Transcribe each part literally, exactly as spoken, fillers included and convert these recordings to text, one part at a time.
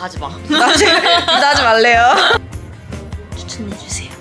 하지 마. 나지 나지 말래요. 추천해 주세요.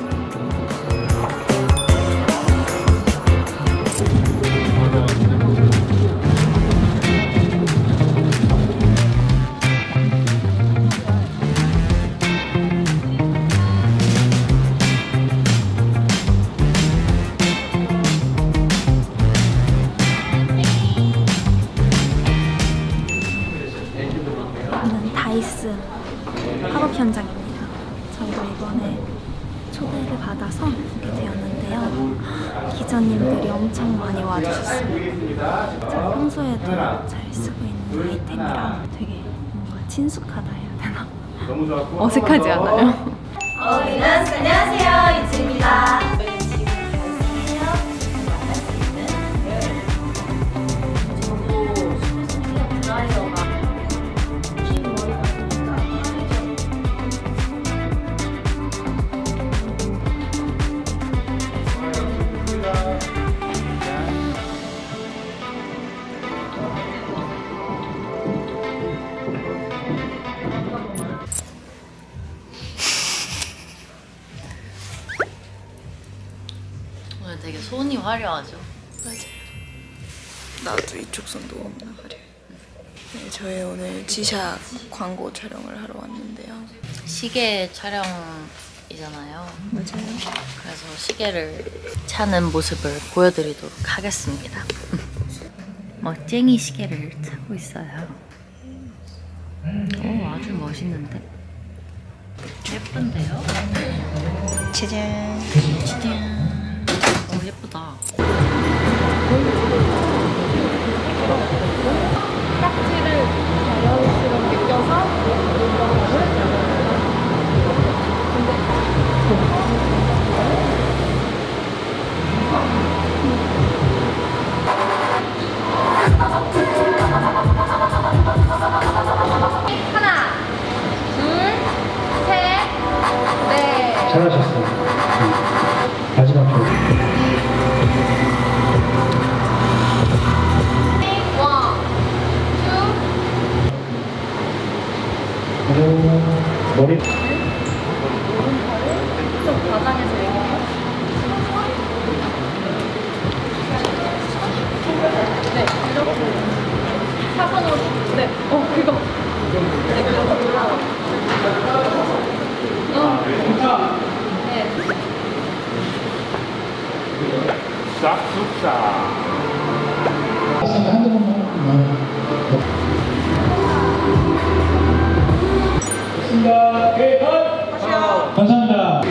다이슨 학업 현장입니다. 저희가 이번에 초대를 받아서 오게 되었는데요. 기자님들이 엄청 많이 와주셨어요. 제가 평소에도 잘 쓰고 있는 아이템이라 되게 뭔가 친숙하다 해야 되나? 어색하지 않아요? 어린은 안녕하세요, 이지입니다. 오늘 되게 손이 화려하죠? 맞아요. 나도 이쪽 손도 너무나 화려해. 네, 저희 오늘 지샵 광고 촬영을 하러 왔는데요. 시계 촬영이잖아요. 맞아요. 그래서 시계를 차는 모습을 보여드리도록 하겠습니다. 멋쟁이 시계를 차고 있어요. 오, 아주 멋있는데? 예쁜데요? 짜잔. 짜잔. 오, 예쁘다. 딱지를 자연스럽게 느껴서 하나, 둘, 셋, 넷. 잘하셨어요. 네. 마지막 줄. 원, 투. 그리고 머리. 좀 과장해서 얘기해요. 네, 이렇게 사 번으로. 네, 어, 그거. 네, 그거 올라와. 어. 네. 싹둑싹. 한두 번만. 좋습니다. 대박. 감사합니다.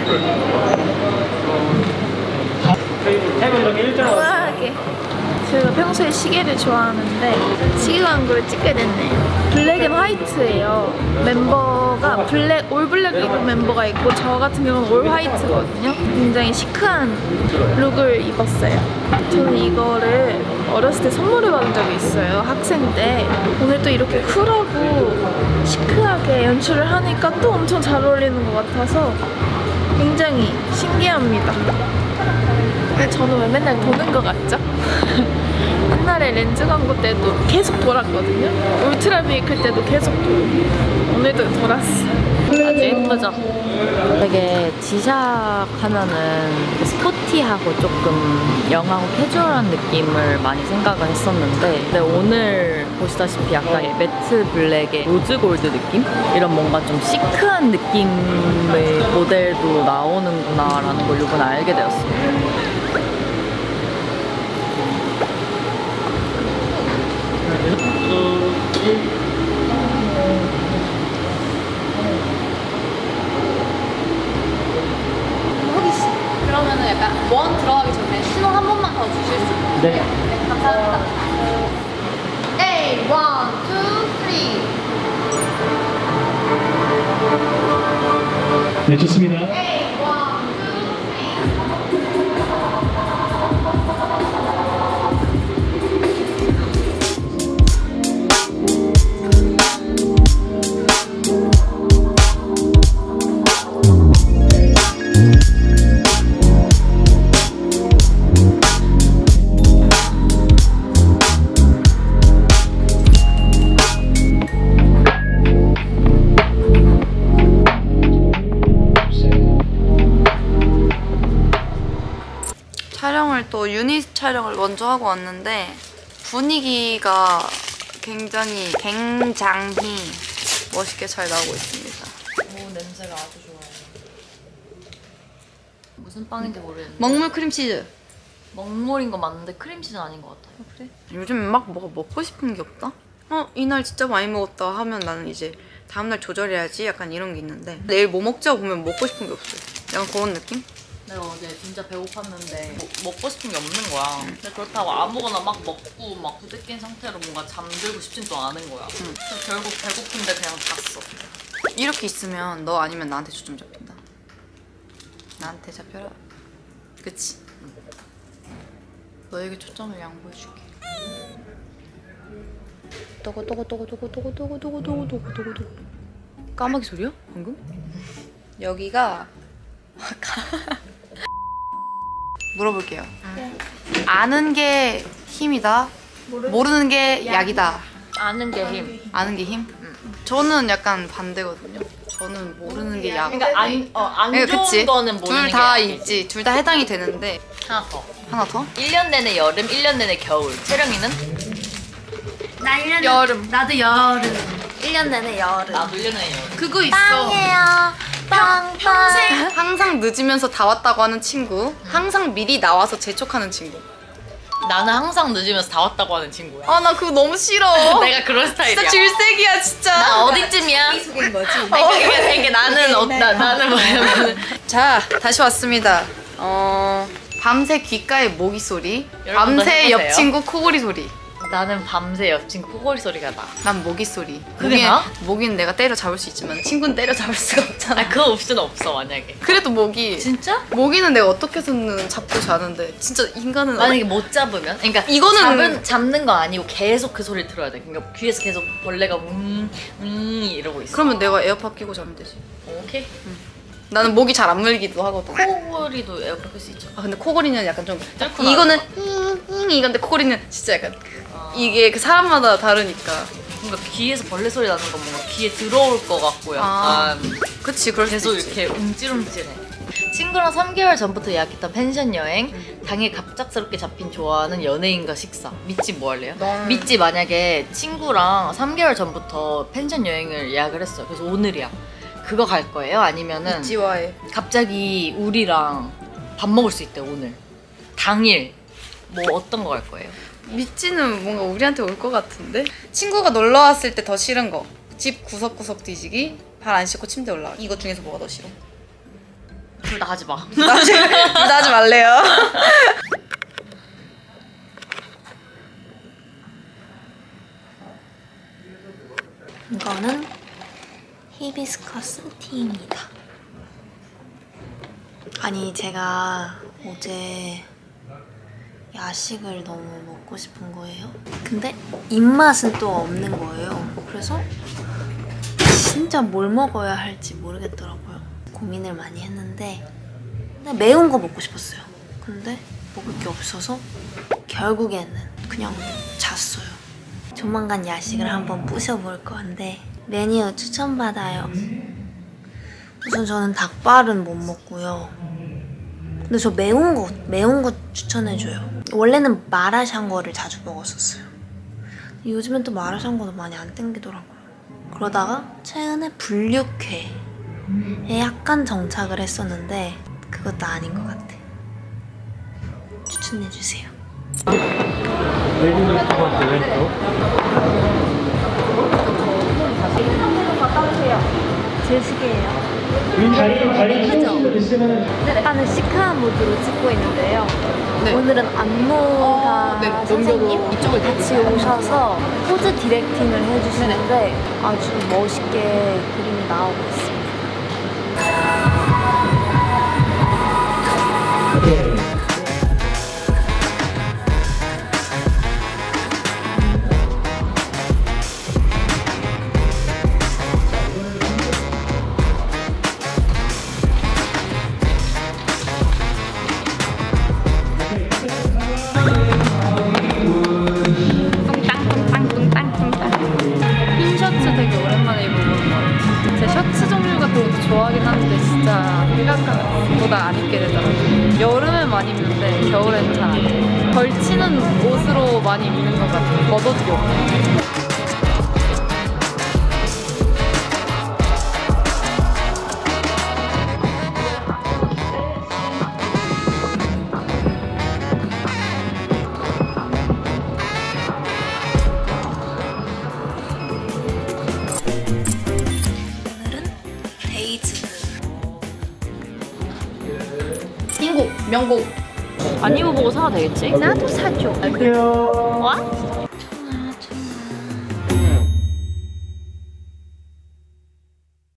테이블 이렇게 일자로. 우아하게. 제가 평소에 시계를 좋아하는데 시계 광고를 찍게 됐네요. 블랙 앤 화이트예요. 멤버가 블랙, 올 블랙 입은 멤버가 있고 저 같은 경우는 올 화이트거든요. 굉장히 시크한 룩을 입었어요. 저는 이거를 어렸을 때 선물을 받은 적이 있어요. 학생 때. 오늘 또 이렇게 쿨하고 시크하게 연출을 하니까 또 엄청 잘 어울리는 것 같아서 굉장히 신기합니다. 근데 저는 왜 맨날 도는 것 같죠? 옛날에 렌즈 광고 때도 계속 돌았거든요. 울트라 비이클 때도 계속 돌고 오늘도 돌았어. 아주 예쁘죠? 되게 지샵 하면은 스포티하고 조금 영하고 캐주얼한 느낌을 많이 생각을 했었는데 근데 오늘 보시다시피 약간 매트 블랙의 로즈 골드 느낌? 이런 뭔가 좀 시크한 느낌의 모델도 나오는구나 라는 걸 이번에 알게 되었어요. 그러면은 약간 원 들어가기 전에 신호 한 번만 더 주실 수 있나요? 네. 네, 감사합니다. 에이, 원, 투, 쓰리. 네, 좋습니다. 에이, 원, 투, 쓰리. 또 유닛 촬영을 먼저 하고 왔는데 분위기가 굉장히 굉장히 멋있게 잘 나오고 있습니다. 오, 냄새가 아주 좋아요. 무슨 빵인지 모르겠는데 먹물 크림치즈. 먹물인 거 맞는데 크림치즈는 아닌 것 같아요. 그래? 요즘 막 뭐가 먹고 싶은 게 없다? 어? 이날 진짜 많이 먹었다 하면 나는 이제 다음날 조절해야지 약간 이런 게 있는데 내일 뭐 먹자 보면 먹고 싶은 게 없어요. 약간 그런 느낌? 내가 어제 진짜 배고팠는데 뭐, 먹고 싶은 게 없는 거야. 근데 그렇다고 아무거나 막 먹고 막 부대낀 상태로 뭔가 잠들고 싶진 또 않은 거야. 응. 그래서 결국 배고픈데 그냥 잤어. 이렇게 있으면 너 아니면 나한테 초점 잡힌다. 나한테 잡혀라. 그치? 응. 너에게 초점을 양보해줄게. 또고 또고 또고 또고 또고 또고 또고 또고 또고 또고 또고 까마귀 소리야? 방금? 여기가 물어볼게요. 네. 아는 게 힘이다. 모르는 게 약이다. 아는 게 힘. 아는 게 힘? 저는 약간 반대거든요. 저는 모르는 게 약. 그러니까 안, 어, 안 네, 좋은 그치? 거는 모르는 둘 게 다 약이지. 있지. 둘 다 해당이 되는데 하나 더. 하나 더? 일 년 내내 여름, 일 년 내내 겨울. 채령이는? 나 일 년 여름. 나도 여름. 일 년 내내 여름. 나도 일 년 내내 여름. 그거 있어. 빵이에요. 빵, 평생 항상 늦으면서 다 왔다고 하는 친구. 항상 미리 나와서 재촉하는 친구. 나는 항상 늦으면서 다 왔다고 하는 친구야. 아 나 그거 너무 싫어. 내가 그런 스타일이야. 진짜 질색이야 진짜. 나 어디쯤이야? 속인 거지. 아니, 그게, 그게 나는 어, 나, 나는 뭐냐면 자 다시 왔습니다. 어 밤새 귓가에 모기 소리. 여러분도 밤새 해보세요. 옆 친구 코골이 소리. 나는 밤새 옆 친구 코골이 소리가 나. 난 모기 소리. 그게 모기- 나? 모기는 내가 때려 잡을 수 있지만 친구는 때려 잡을 수가 없잖아. 아, 그 옵션 없어 만약에. 그래도 모기. 진짜? 모기는 내가 어떻게 해서는 잡고 자는데 진짜 인간은 만약에 못 잡으면? 그러니까 이거는- 잡은, 잡는 거 아니고 계속 그 소리를 들어야 돼. 그러니까 귀에서 계속 벌레가 웅, 웅 이러고 있어. 그러면 내가 에어팟 끼고 자면 되지. 오케이. 나는 모기 잘 안 물기도 하거든. 코골이도 에어컨 끌 수 있죠. 아 근데 코골이는 약간 좀 뚫고 이거는 잉잉 이건데 코골이는 진짜 약간 이게 그 사람마다 다르니까. 뭔가 귀에서 벌레 소리 나는 건 뭔가 귀에 들어올 것 같고 약간 아, 그치 그럴 계속 수도 있지. 이렇게 움찔움찔해. 친구랑 삼 개월 전부터 예약했던 펜션 여행, 당일 갑작스럽게 잡힌 좋아하는 연예인과 식사. 믿지 뭐 할래요? 넌- 믿지 만약에 친구랑 삼 개월 전부터 펜션 여행을 예약을 했어요. 그래서 오늘이야. 그거 갈 거예요? 아니면은 지와해. 갑자기 우리랑 밥 먹을 수 있대요 오늘. 당일 뭐 어떤 거 갈 거예요? 미찌는 뭔가 우리한테 올 것 같은데? 친구가 놀러 왔을 때 더 싫은 거. 집 구석구석 뒤지기, 발 안 씻고 침대 올라가기. 이거 중에서 뭐가 더 싫어? 둘 다 하지 마. 둘 다 하지 말래요. 이거는 히비스커스 티입니다. 아니 제가 어제 야식을 너무 먹고 싶은 거예요. 근데 입맛은 또 없는 거예요. 그래서 진짜 뭘 먹어야 할지 모르겠더라고요. 고민을 많이 했는데 근데 매운 거 먹고 싶었어요. 근데 먹을 게 없어서 결국에는 그냥 잤어요. 조만간 야식을 한번 부셔볼 건데 메뉴 추천받아요. 우선 저는 닭발은 못 먹고요. 근데 저 매운 거, 매운 거 추천해줘요. 원래는 마라샹궈를 자주 먹었었어요. 요즘엔 또 마라샹궈도 많이 안 땡기더라고요. 그러다가 최근에 불육회에 약간 정착을 했었는데 그것도 아닌 것 같아. 추천해주세요. 왼쪽 두 번째 왼쪽. 제 시계예요. 자리 자리 치우실 수 있으면 약간은 시크한 모드로 찍고 있는데요. 네. 오늘은 안무가 어, 네, 선생님 넘겨도 이쪽을 같이 오셔서 포즈 디렉팅을 해주시는데 아주 멋있게 그림이 나오고 있습니다. 흰 셔츠 되게 오랜만에 입어보는 것 같아요. 제 셔츠 종류 같은 것도 좋아하긴 하는데 진짜 일각보다 안 입게 되더라고요. 여름에 많이 많이 입는데 겨울에는 잘 안 입어요. 걸치는 옷으로 많이 입는 것 같아요. 겉옷이 없고. 인국, 명곡. 안 입어보고 사도 되겠지? 나도 사줘. 안녕. 와?